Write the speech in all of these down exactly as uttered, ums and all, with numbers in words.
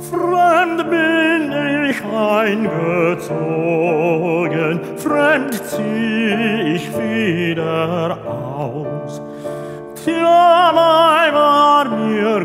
Fremd bin ich eingezogen, fremd zieh ich wieder aus. Tierlei war mir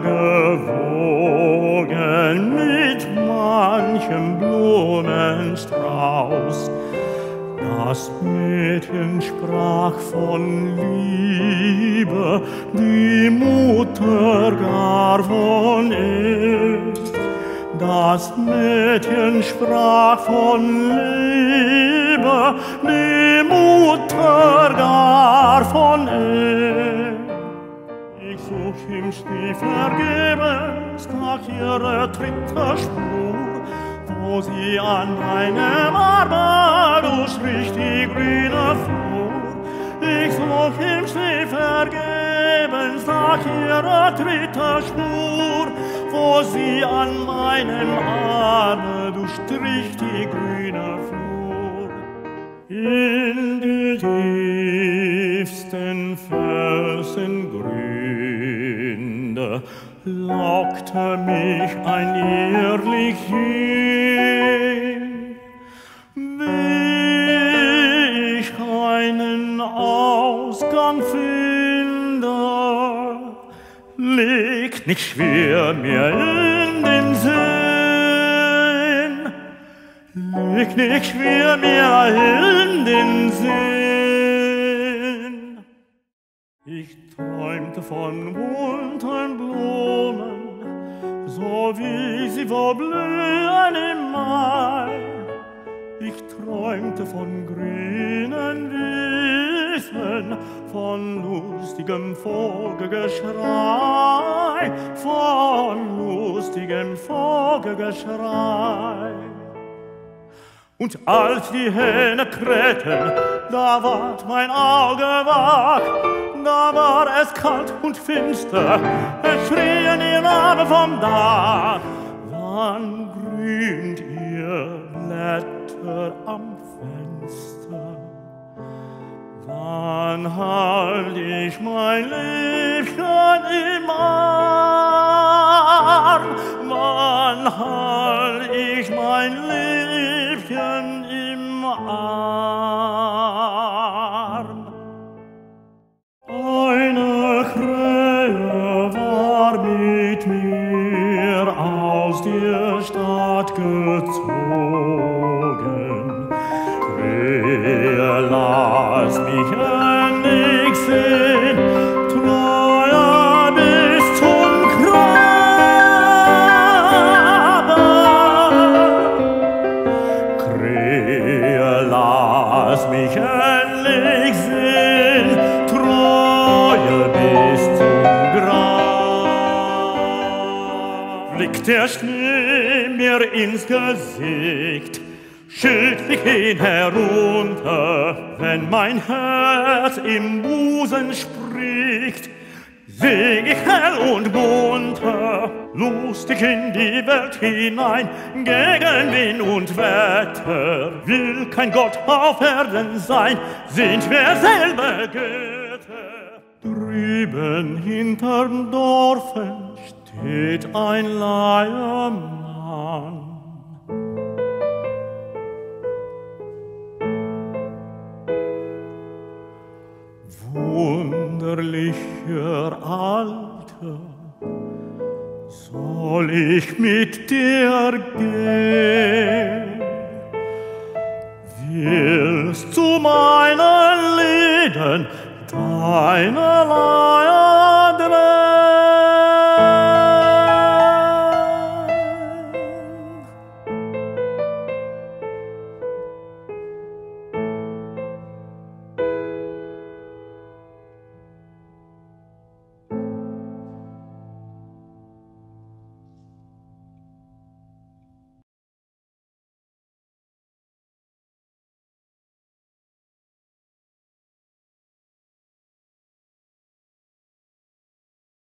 gewogen mit manchem Blumenstrauß. Das Mädchen sprach von Liebe, die Mutter gar von Ist. Das Mädchen sprach von Liebe, die Mutter gar von Ist. Ich such im Schnee vergebens nach ihrer dritter Spur, wo sie an meinem Arme durchstrich die grüne Flur. Ich such im Schnee vergebens nach ihrer dritter Spur, wo sie an meinem Arme durchstrich die grüne Flur. In die tiefsten Felsengründe lockte mich ein Irrlich hin, wie ich einen Ausgang finde, liegt nicht schwer mir in den Sinn, liegt nicht schwer mir in den Sinn. Ich träumte von bunten Blumen, so wie sie wohl blühen im Mai. Ich träumte von grünen Wiesen, von lustigem Vogelgeschrei, von lustigem Vogelgeschrei. Und als die Hähne krähten, da ward mein Auge wach, da war es kalt und finster, es schrien ihr Name vom Dach. Wann grünt ihr Blätter am Fenster? Wann halt ich mein Liebchen im Arm? Wann halt ich mein Liebchen im Arm? Eine Krähe war mit mir aus der Stadt gezogen. Krähe, lass mich endlich sehen, treuer bis zum Grabe. Krähe, lass mich endlich sehen, bis zum Grab. Blickt der Schnee mir ins Gesicht, schütt ich ihn herunter, wenn mein Herz im Busen spricht. Sing ich hell und munter, lustig in die Welt hinein, gegen Wind und Wetter will kein Gott auf Erden sein, sind wir selber Götter. Drüben hinterm Dorfen steht ein Leiermann. Wunderlicher Alter, soll ich mit dir gehen? Willst du meinen Lieden deine Leier